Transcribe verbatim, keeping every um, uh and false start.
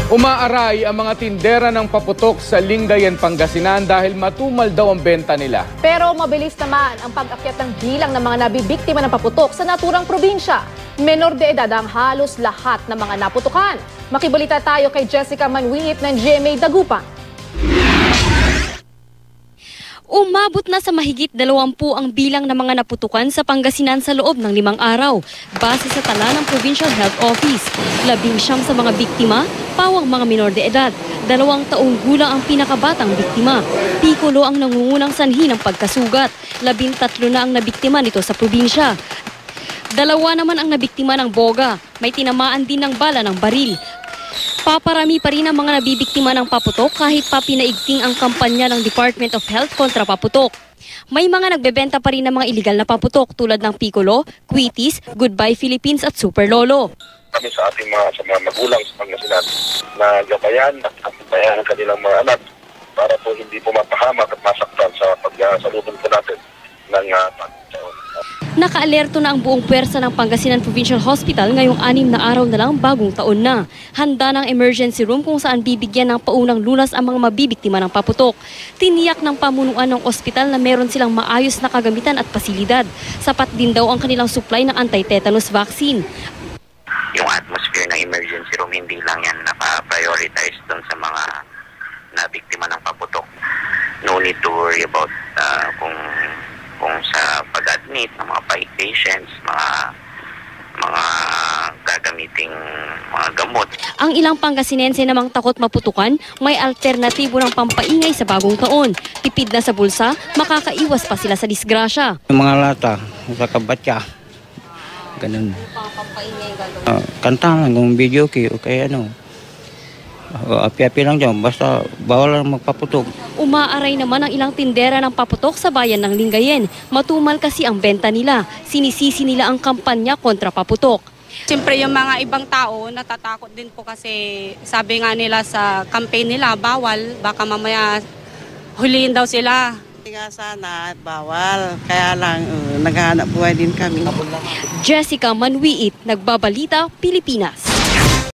Umaaray ang mga tindera ng paputok sa Lingayen, Pangasinan dahil matumal daw ang benta nila. Pero mabilis naman ang pag-akyat ng bilang ng mga nabibiktima ng paputok sa naturang probinsya. Menor de edad ang halos lahat ng mga naputukan. Makibalita tayo kay Jessica Manwiit ng G M A Dagupan. Umabot na sa mahigit dalawampu ang bilang ng mga naputukan sa Pangasinan sa loob ng limang araw. Base sa tala ng Provincial Health Office, labing siyam sa mga biktima, pawang mga minor de edad. Dalawang taong gulang ang pinakabatang biktima. Piccolo ang nangungunang sanhi ng pagkasugat. Labing tatlo na ang nabiktima nito sa probinsya. Dalawa naman ang nabiktima ng boga. May tinamaan din ng bala ng baril. Paparami pa rin ang mga nabibiktima ng paputok kahit pa pinaigting ang kampanya ng Department of Health kontra paputok. May mga nagbebenta pa rin ng mga iligal na paputok tulad ng Piccolo, Quitis, Goodbye Philippines at Super Lolo. Kami sa ating mga, sa mga magulang sa Pangasinan na gabayan at kapibayan ang kanilang mga anak para po hindi po mapahamak at masaktan sa pagsalubong po natin ng uh, pagkaon. Nakaalerto na ang buong pwersa ng Pangasinan Provincial Hospital ngayong anim na araw na lang bagong taon na. Handa ng emergency room kung saan bibigyan ng paunang lunas ang mga mabibiktima ng paputok. Tiniyak ng pamunuan ng ospital na meron silang maayos na kagamitan at pasilidad. Sapat din daw ang kanilang supply ng anti-tetanus vaccine. Yung atmosphere ng emergency room, hindi lang yan naka-prioritize doon sa mga nabiktima ng paputok. No need to worry about uh, kung kung sa pag-admit ng mga patients, mga mga gagamiting mga gamot. Ang ilang Pangasinense namang takot maputukan, may alternatibo ng pampaingay sa bagong taon. Tipid na sa bulsa, makakaiwas pa sila sa disgrasya. Yung mga lata, sa kabatya, ganun. Pampaingay gagawin? Uh, kanta lang, kung video kay o kaya ano. Uh, api-api lang dyan, basta bawal lang magpaputok. Umaaray naman ang ilang tindera ng paputok sa bayan ng Lingayen. Matumal kasi ang benta nila. Sinisisi nila ang kampanya kontra paputok. Siyempre yung mga ibang tao natatakot din po kasi sabi nga nila sa campaign nila bawal, baka mamaya huliin daw sila. Nga sana bawal, kaya lang uh, naghahanap buhay din kami. Jessica Manwiit, Nagbabalita, Pilipinas.